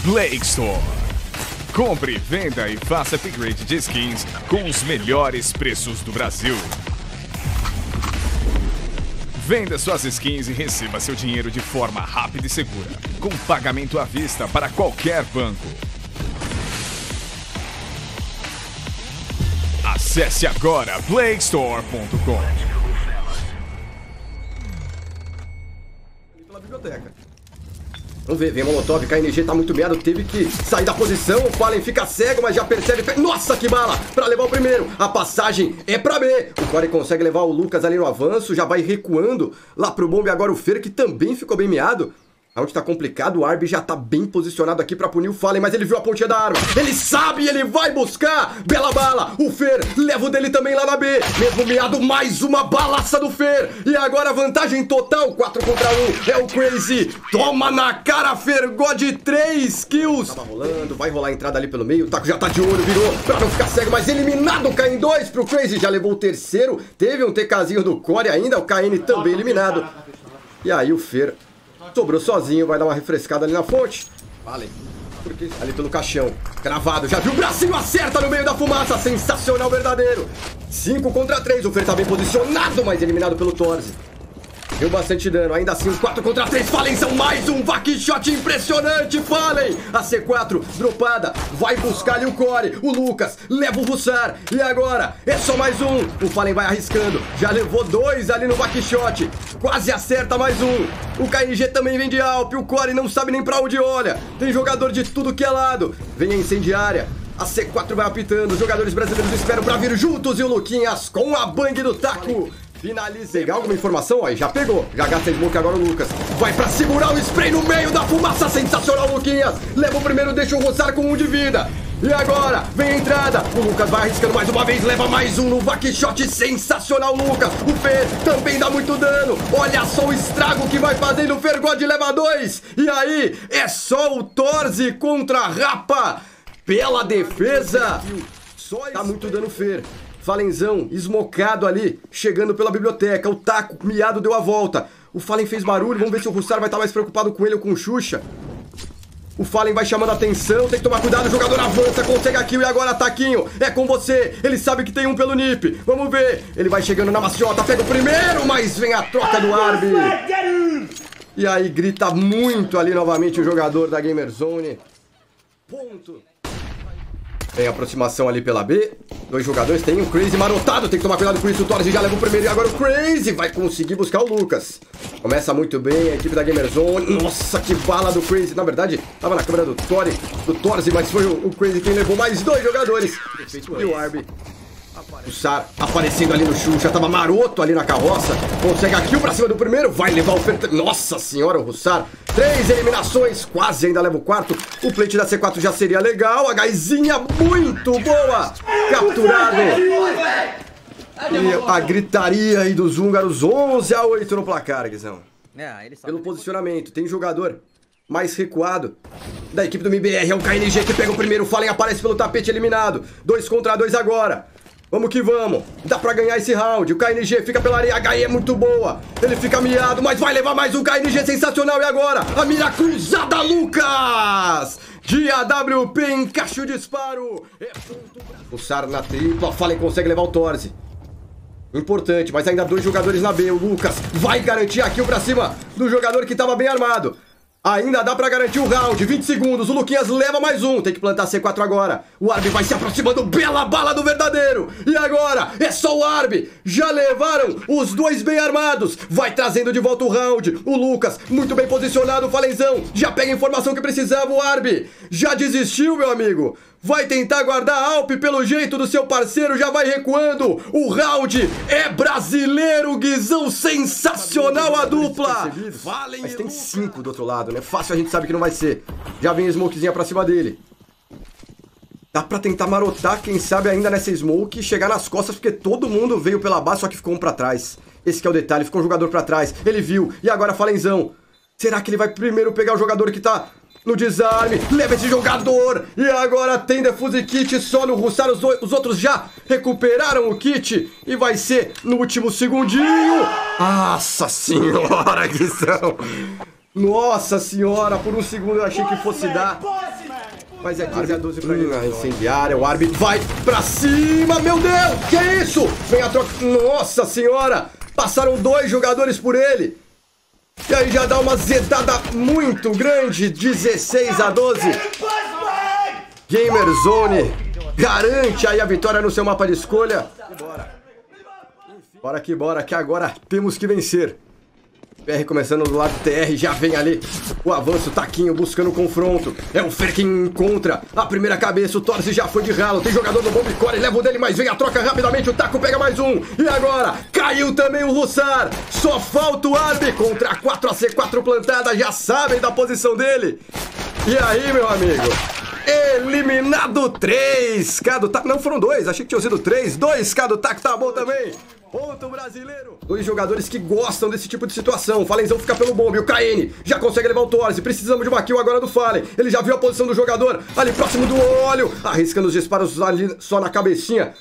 Play Store. Compre, venda e faça upgrade de skins com os melhores preços do Brasil. Venda suas skins e receba seu dinheiro de forma rápida e segura, com pagamento à vista para qualquer banco. Acesse agora playstore.com. Pela biblioteca. Vamos ver, vem Molotov, KNG tá muito meado, teve que sair da posição, o Fallen fica cego, mas já percebe, nossa que bala, pra levar o primeiro, a passagem é pra B, o Corey consegue levar o Lucas ali no avanço, já vai recuando lá pro bombe, agora o Fer que também ficou bem meado. Aonde tá complicado, o Arby já tá bem posicionado aqui pra punir o Fallen, mas ele viu a pontinha da arma, ele sabe, ele vai buscar, bela bala, o Fer leva o dele também lá na B, mesmo meado, mais uma balaça do Fer, e agora vantagem total, 4 contra 1, é o Crazy, toma na cara, Fer, God 3 kills, tava rolando, vai rolar a entrada ali pelo meio, o Taco já tá de olho, virou, pra não ficar cego, mas eliminado, cai em 2 pro Crazy, já levou o terceiro, teve um TKzinho do Corey ainda, o KN também eliminado, e aí o Fer sobrou sozinho, vai dar uma refrescada ali na fonte. Vale. Porque ali pelo caixão. Cravado, já viu o bracinho, acerta no meio da fumaça. Sensacional, verdadeiro. 5 contra 3, o Fer tá bem posicionado, mas eliminado pelo Torzi. Deu bastante dano, ainda assim, 4 contra 3, Fallen são mais um backshot impressionante, Fallen! A C4, dropada, vai buscar ali o Corey, o Lucas, leva o Hussar, e agora, é só mais um, o Fallen vai arriscando, já levou 2 ali no backshot, quase acerta mais um, o KNG também vem de Alp, o Corey não sabe nem pra onde olha, tem jogador de tudo que é lado, vem a incendiária, a C4 vai apitando, os jogadores brasileiros esperam pra vir juntos, e o Luquinhas com a bang do taco, finaliza. Pegar alguma informação? Ó, já pegou. Já gasta a smoke agora o Lucas. Vai pra segurar o spray no meio da fumaça. Sensacional, Luquinhas. Leva o primeiro, deixa o Rossar com 1 de vida. E agora, vem a entrada. O Lucas vai arriscando mais uma vez. Leva mais um no backshot. Sensacional, Lucas. O Fer também dá muito dano. Olha só o estrago que vai fazendo. O Fer God leva 2. E aí, é só o Torzi contra a Rapa. Pela defesa. Só dá muito dano, Fer. Falenzão, esmocado ali, chegando pela biblioteca. O Taco, miado, deu a volta. O Fallen fez barulho, vamos ver se o Hussar vai estar mais preocupado com ele ou com o Xuxa. O Fallen vai chamando a atenção, tem que tomar cuidado, o jogador avança, consegue a kill e agora Taquinho, é com você. Ele sabe que tem um pelo NiP, vamos ver. Ele vai chegando na maciota, pega o primeiro, mas vem a troca do Arby. E aí grita muito ali novamente o jogador da Gamerzone. Ponto. Tem aproximação ali pela B. 2 jogadores, tem um Crazy marotado. Tem que tomar cuidado com isso. O Torres já leva o primeiro e agora o Crazy vai conseguir buscar o Lucas. Começa muito bem a equipe da Gamerzone. Nossa, que bala do Crazy. Na verdade, tava na câmera do Torres, mas foi o Crazy quem levou mais 2 jogadores. E o Arby. O Sar aparecendo ali no Xuxa, tava maroto ali na carroça. Consegue a kill pra cima do primeiro. Vai levar o... Nossa senhora, o Hussar. 3 eliminações, quase ainda leva o quarto. O plate da C4 já seria legal. A Gaizinha muito boa. Capturado. E a gritaria aí dos húngaros. 11-8 no placar, Guizão. Pelo posicionamento, tem jogador mais recuado da equipe do MBR. É o KNG que pega o primeiro. O Fallen aparece pelo tapete, eliminado. 2 contra 2 agora. Vamos que vamos, dá pra ganhar esse round. O KNG fica pela areia, a HE é muito boa. Ele fica miado, mas vai levar mais um. KNG sensacional. E agora, a mira cruzada, Lucas! De AWP, encaixa o disparo. O Sar na tripla, Fallen consegue levar o Torzi. Importante, mas ainda 2 jogadores na B. O Lucas vai garantir a kill pra cima do jogador que tava bem armado. Ainda dá pra garantir o round, 20 segundos, o Luquinhas leva mais um, tem que plantar C4 agora. O Arby vai se aproximando, bela bala do verdadeiro. E agora, é só o Arby, já levaram os 2 bem armados. Vai trazendo de volta o round, o Lucas, muito bem posicionado, o Falenzão. Já pega a informação que precisava, o Arby. Já desistiu, meu amigo. Vai tentar guardar a Alp pelo jeito do seu parceiro, já vai recuando. O round é brasileiro, Guizão, sensacional a dupla. Mas tem 5 do outro lado, né? Fácil a gente sabe que não vai ser. Já vem a smokezinha pra cima dele. Dá pra tentar marotar, quem sabe ainda nessa smoke, chegar nas costas, porque todo mundo veio pela base, só que ficou um pra trás. Esse que é o detalhe, ficou um jogador pra trás. Ele viu, e agora Falenzão. Será que ele vai primeiro pegar o jogador que tá... no desarme, leva esse jogador. E agora tem defuse kit só no Hussar. Os outros já recuperaram o kit. E vai ser no último segundinho. Nossa senhora, Guizão. Nossa senhora, por um segundo eu achei que fosse dar. Mas é 15-12 pra ele. Na incendiária, o árbitro vai pra cima, meu Deus! Que é isso? Vem a troca. Nossa senhora! Passaram 2 jogadores por ele. E aí já dá uma zedada muito grande. 16-12. Gamerzone garante aí a vitória no seu mapa de escolha. Bora que agora temos que vencer. BR começando do lado do TR, já vem ali o avanço, Taquinho buscando o confronto. É o Fer quem encontra a primeira cabeça, o Torzi já foi de ralo. Tem jogador do Bombcore, leva o dele, mas vem a troca rapidamente, o Taco pega mais um. E agora, caiu também o Russar. Só falta o Arby contra a 4AC4 plantada, já sabem da posição dele. E aí, meu amigo? Eliminado 3K do Taco. Não, foram 2, achei que tinham sido 3. 2K do Taco, tá bom também. Ponto brasileiro. 2 jogadores que gostam desse tipo de situação. O Falenzão fica pelo bombe. O KN já consegue levar o Torzi. Precisamos de uma kill agora do Fallen. Ele já viu a posição do jogador ali próximo do olho. Arriscando os disparos ali só na cabecinha.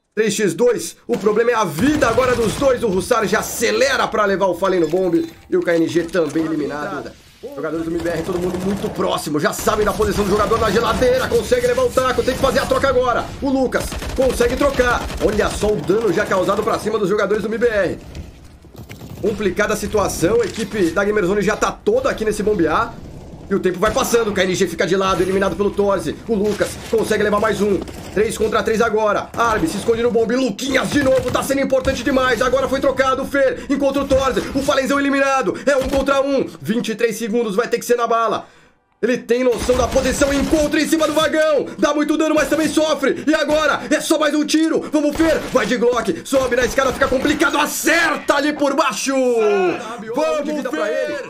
3x2. O problema é a vida agora dos dois. O Russar já acelera pra levar o Fallen no bombe. E o KNG também eliminado. Jogadores do MBR, todo mundo muito próximo. Já sabem da posição do jogador na geladeira. Consegue levar o taco, tem que fazer a troca agora. O Lucas consegue trocar. Olha só o dano já causado pra cima dos jogadores do MBR. Complicada a situação. A equipe da Gamerzone já tá toda aqui nesse bombear. E o tempo vai passando, o KNG fica de lado, eliminado pelo Torzi. O Lucas consegue levar mais um. 3 contra 3 agora. Arby se esconde no bombe. Luquinhas de novo, tá sendo importante demais. Agora foi trocado, o Fer encontra o Torzi. O Falenzão eliminado. É 1 contra 1. 23 segundos, vai ter que ser na bala. Ele tem noção da posição, encontra em cima do vagão. Dá muito dano, mas também sofre. E agora, é só mais um tiro. Vamos, Fer, vai de Glock. Sobe na escada, fica complicado. Acerta ali por baixo. Vamos, Fer.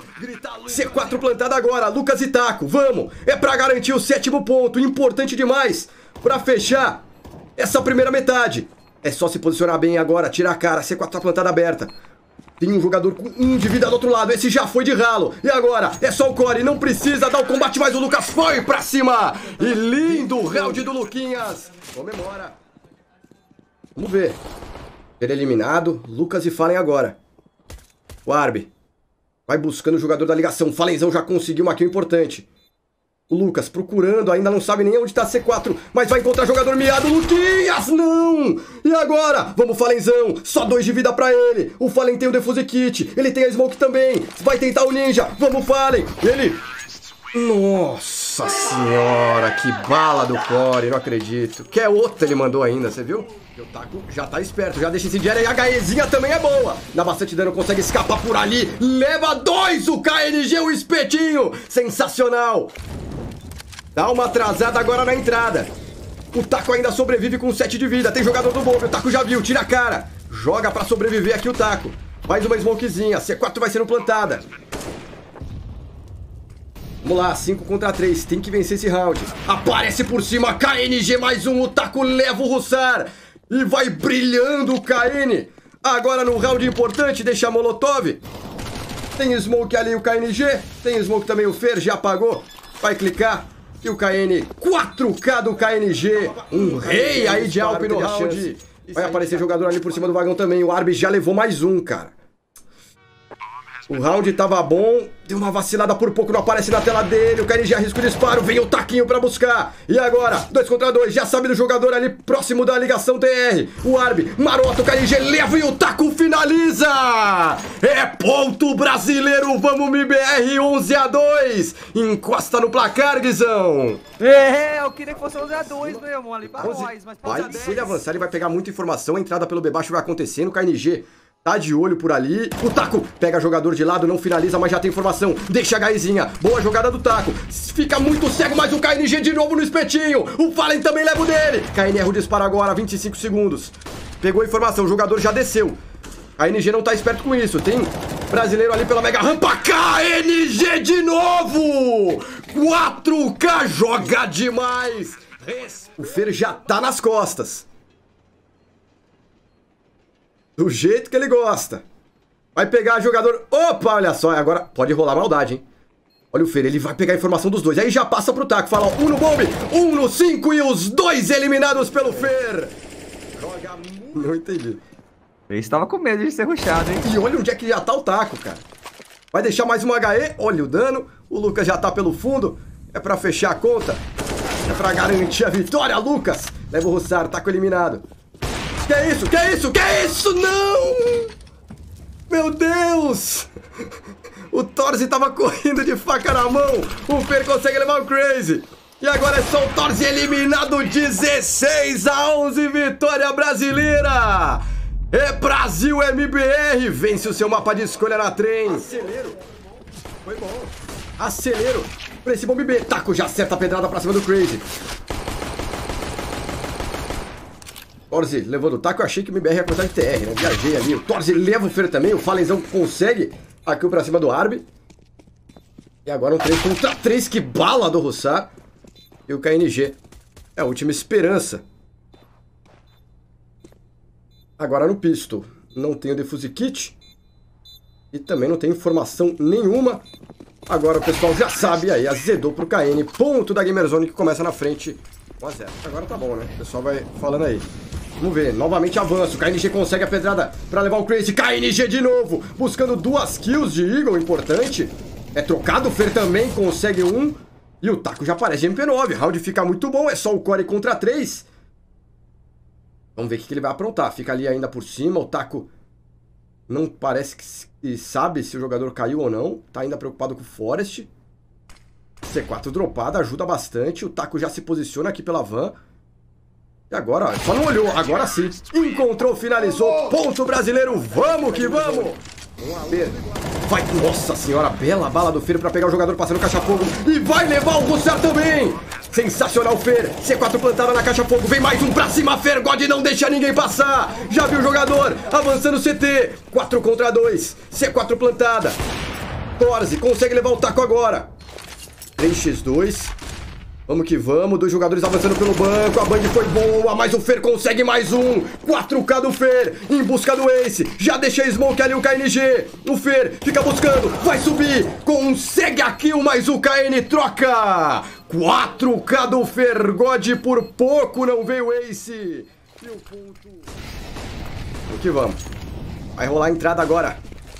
C4 plantada agora, Lucas e Taco. Vamos, é pra garantir o 7º ponto. Importante demais pra fechar essa primeira metade. É só se posicionar bem agora, tirar a cara. C4 tá plantada aberta. Tem um jogador com 1 de vida do outro lado. Esse já foi de ralo. E agora é só o Core. Não precisa dar o combate, mas o Lucas foi pra cima. E lindo round do Luquinhas. Comemora. Vamos ver. Ele é eliminado. Lucas e Fallen agora. O Arby vai buscando o jogador da ligação. Falenzão já conseguiu uma kill importante. O Lucas procurando, ainda não sabe nem onde tá C4, mas vai encontrar jogador miado. Luquinhas, não! E agora? Vamos, Falenzão, só 2 de vida pra ele. O Fallen tem o Defuse Kit, ele tem a Smoke também. Vai tentar o Ninja, vamos, Fallen. Ele... Nossa senhora, que bala do Core, não acredito. Que é outra ele mandou ainda, você viu? O Taco já tá esperto, já deixa esse diário e a HEzinha também é boa. Dá bastante dano, consegue escapar por ali. Leva 2 o KNG, o espetinho. Sensacional. Dá uma atrasada agora na entrada. O Taco ainda sobrevive com 7 de vida. Tem jogador do bombe, o Taco já viu, tira a cara. Joga pra sobreviver aqui o Taco. Mais uma smokezinha, C4 vai sendo plantada. Vamos lá, 5 contra 3, tem que vencer esse round. Aparece por cima, KNG mais um, o Taco leva o Russar. E vai brilhando o KN. Agora no round importante, deixa a Molotov. Tem smoke ali o KNG, tem smoke também o Fer, já apagou. Vai clicar. E o KN, 4K do KNG. Um rei aí de Alp no round. Vai aparecer jogador ali por cima do vagão também. O Arby já levou mais um, cara. O round tava bom. Deu uma vacilada por pouco, não aparece na tela dele. O KNG arrisca o disparo, vem o Taquinho pra buscar. E agora, 2 contra 2, já sabe do jogador ali próximo da ligação TR. O Arby, marota, o KNG leva e o Taco finaliza. É ponto brasileiro, vamos MBR 11-2. Encosta no placar, Guizão. Eu queria que fosse 11-2 mesmo, ali pra nós. Mas se ele avançar, ele vai pegar muita informação. A entrada pelo B baixo vai acontecendo, o KNG tá de olho por ali. O Taco pega jogador de lado, não finaliza, mas já tem informação. Deixa a HEzinha. Boa jogada do Taco. Fica muito cego, mas o KNG de novo no espetinho. O Fallen também leva o dele. KN erra o disparo agora, 25 segundos. Pegou a informação, o jogador já desceu. KNG não tá esperto com isso. Tem brasileiro ali pela mega rampa. KNG de novo! 4K joga demais. O Fer já tá nas costas. Do jeito que ele gosta. Vai pegar jogador... Opa, olha só. Agora pode rolar maldade, hein? Olha o Fer, ele vai pegar a informação dos dois. Aí já passa pro Taco. Fala, ó, 1 no bombe, 1 no 5 e os 2 eliminados pelo Fer. Joga muito... Não entendi. Ele estava com medo de ser rushado, hein? E olha onde é que já tá o Taco, cara. Vai deixar mais uma HE. Olha o dano. O Lucas já tá pelo fundo. É pra fechar a conta. É pra garantir a vitória, Lucas. Leva o Rossaro, taco eliminado. Que é isso? Que é isso? Que é isso? Não! Meu Deus! O Thorze tava correndo de faca na mão. O Fer consegue levar o Crazy. E agora é só o Thorze eliminado. 16-11, vitória brasileira. É Brasil MBR. Vence o seu mapa de escolha na trem. Acelero. Foi bom. Acelero. Pra esse bomb B. Taco já acerta a pedrada pra cima do Crazy. Thorze levando o taco. Eu achei que o MBR ia cortar de TR, né? Viajei ali. O Thorze leva o Fer também. O Fallenzão consegue a kill pra cima do Arby. E agora um 3 contra 3. Que bala do Rossar. E o KNG é a última esperança. Agora no pistol. Não tem o Defuse Kit. E também não tem informação nenhuma. Agora o pessoal já sabe aí. Azedou pro KN. Ponto da Gamerzone que começa na frente. 1-0. Agora tá bom, né? O pessoal vai falando aí. Vamos ver, novamente avanço. O KNG consegue a pedrada pra levar o Crazy. KNG de novo, buscando 2 kills de Eagle, importante. É trocado, o Fer também consegue um. E o taco já aparece MP9. Round fica muito bom, é só o Core contra 3. Vamos ver o que ele vai aprontar. Fica ali ainda por cima, o taco não parece que sabe se o jogador caiu ou não. Tá ainda preocupado com o Forest. C4 dropada, ajuda bastante. O taco já se posiciona aqui pela van. E agora, ó, só não olhou, agora sim. Encontrou, finalizou. Ponto brasileiro, vamos que vamos! Fer. Vai, nossa senhora, bela bala do Fer pra pegar o jogador passando caixa-fogo. E vai levar o Rossar também! Sensacional, Fer. C4 plantada na caixa-fogo. Vem mais um pra cima, Fer. God não deixa ninguém passar. Já viu o jogador avançando CT. 4 contra 2. C4 plantada. Thorze consegue levar o taco agora. 3x2. Vamos que vamos, 2 jogadores avançando pelo banco, a bang foi boa, mas o Fer consegue mais um, 4K do Fer, em busca do Ace, já deixei Smoke ali o KNG, o Fer fica buscando, vai subir, consegue a kill, mas o KN troca, 4K do Fer, God por pouco não veio o Ace, e o ponto... Vamos que vamos, vai rolar a entrada agora,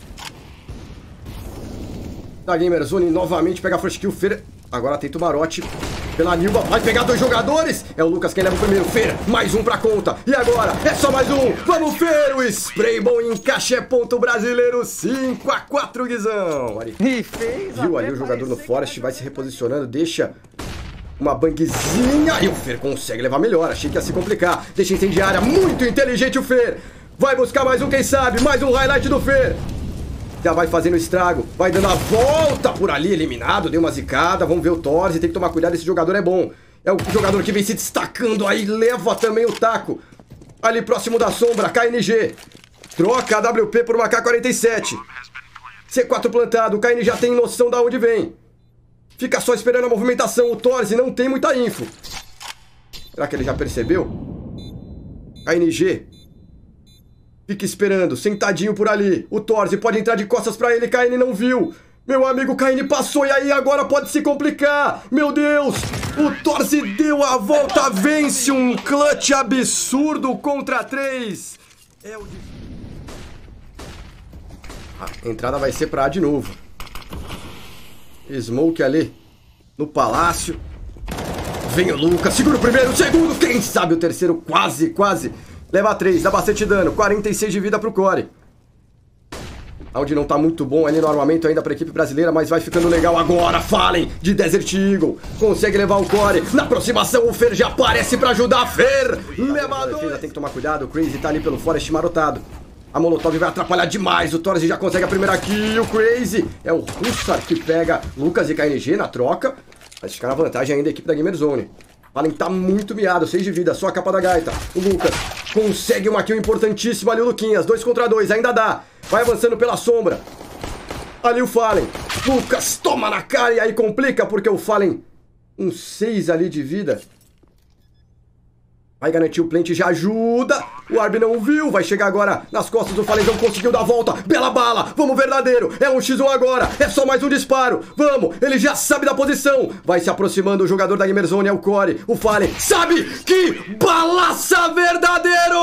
da Gamerzone novamente pega a first kill, Fer... Agora tenta o Marote pela Nilba, vai pegar 2 jogadores. É o Lucas quem leva o primeiro, Fer, mais um pra conta. E agora, é só mais um, vamos Fer, o spray bom encaixa, é ponto brasileiro, 5-4, Guizão. E fez. Viu ali o jogador no Forest, vai se reposicionando, deixa uma bangzinha. E o Fer consegue levar melhor, achei que ia se complicar. Deixa incendiária, muito inteligente o Fer. Vai buscar mais um, quem sabe, mais um highlight do Fer. Já vai fazendo estrago, vai dando a volta por ali, eliminado, deu uma zicada, vamos ver o Thorze, tem que tomar cuidado, esse jogador é bom. É o jogador que vem se destacando aí, leva também o taco. Ali próximo da sombra, KNG. Troca a WP por uma K-47. C4 plantado, o KN já tem noção de onde vem. Fica só esperando a movimentação, o Thorze não tem muita info. Será que ele já percebeu? KNG. Fica esperando, sentadinho por ali. O Thorze pode entrar de costas pra ele, KN não viu. Meu amigo KN passou e aí agora pode se complicar. Meu Deus, o Thorze deu a volta, vence um clutch absurdo contra 3. É o... A entrada vai ser pra A de novo. Smoke ali no palácio. Vem o Lucas, segura o primeiro, o segundo, quem sabe o terceiro, quase. Leva 3, dá bastante dano, 46 de vida pro Core. Onde não tá muito bom ali no armamento ainda pra equipe brasileira, mas vai ficando legal agora. Fallen de Desert Eagle, consegue levar o Core. Na aproximação o Fer já aparece pra ajudar. Fer, leva 2. Tem que tomar cuidado, o Crazy tá ali pelo Forest marotado. A Molotov vai atrapalhar demais, o Thorze já consegue a primeira kill. O Crazy é o Hussar que pega Lucas e KNG na troca. Vai ficar na vantagem ainda a equipe da Gamerzone. Fallen tá muito miado, 6 de vida, só a capa da gaita. O Lucas consegue uma kill importantíssima ali, o Luquinhas, 2 contra 2, ainda dá. Vai avançando pela sombra. Ali o Fallen. Lucas toma na cara e aí complica, porque o Fallen, um 6 ali de vida. Vai garantir o plant, já ajuda. O Arby não viu, vai chegar agora nas costas do Fallen, não conseguiu dar a volta. Bela bala, vamos verdadeiro. É um x1 agora, é só mais um disparo. Vamos, ele já sabe da posição. Vai se aproximando o jogador da Gamerzone, é o Core. O Fallen sabe que balaça verdadeiro.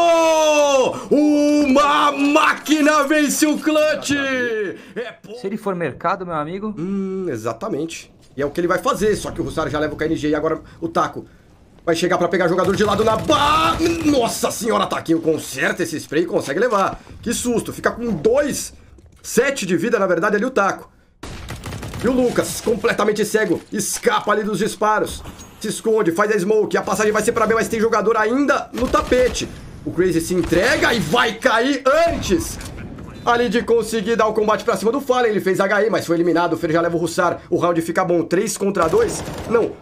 Uma máquina vence o clutch. Se ele for mercado, meu amigo... Exatamente. E é o que ele vai fazer, só que o Hussar já leva o KNG e agora o Taco vai chegar pra pegar jogador de lado na Nossa senhora, Taquinho conserta esse spray e consegue levar. Que susto, fica com 7 de vida, na verdade, ali o Taco. E o Lucas, completamente cego, escapa ali dos disparos. Se esconde, faz a smoke, a passagem vai ser pra B, mas tem jogador ainda no tapete. O Crazy se entrega e vai cair antes ali de conseguir dar o combate pra cima do Fallen. Ele fez HE, mas foi eliminado. O Fer já leva o Hussar. O round fica bom. 3 contra 2. Não.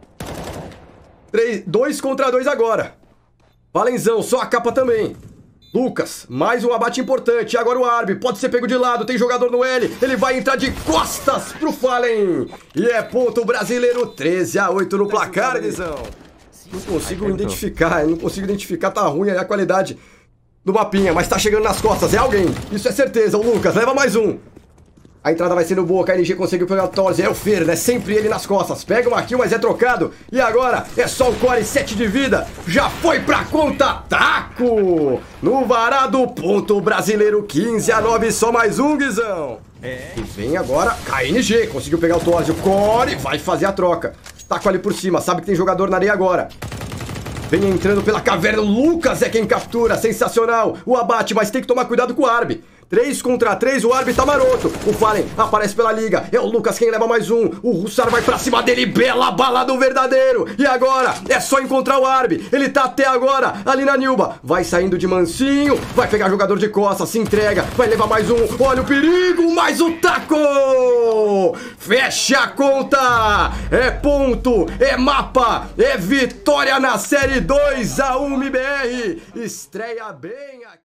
2 contra 2 agora. Falenzão, só a capa também. Lucas, mais um abate importante. E agora o Arb, pode ser pego de lado. Tem jogador no L. Ele vai entrar de costas pro Fallen. E é ponto brasileiro. 13-8 no placar, Guizão. Não consigo identificar. Tá ruim a qualidade do mapinha, mas tá chegando nas costas, é alguém, isso é certeza, o Lucas, leva mais um. A entrada vai sendo boa, KNG conseguiu pegar o Torres, é o Fer, né, sempre ele nas costas, pega uma kill, mas é trocado, e agora é só o core, 7 de vida, já foi pra conta, Taco, no varado, ponto brasileiro, 15-9, só mais um, Guizão. E vem agora, KNG, conseguiu pegar o Torres, o core vai fazer a troca, Taco ali por cima, sabe que tem jogador na areia agora. Vem entrando pela caverna, o Lucas é quem captura, sensacional, o abate, mas tem que tomar cuidado com o Arb. 3 contra 3, o Arb tá maroto, o Fallen aparece pela liga, é o Lucas quem leva mais um, o Hussar vai pra cima dele, bela bala do verdadeiro, e agora é só encontrar o Arb, ele tá até agora ali na Nilba, vai saindo de mansinho, vai pegar jogador de costas, se entrega, vai levar mais um, olha o perigo, mais o Taco, fecha a conta, é ponto, é mapa, é vitória na série 2-1 MBR, estreia bem aqui.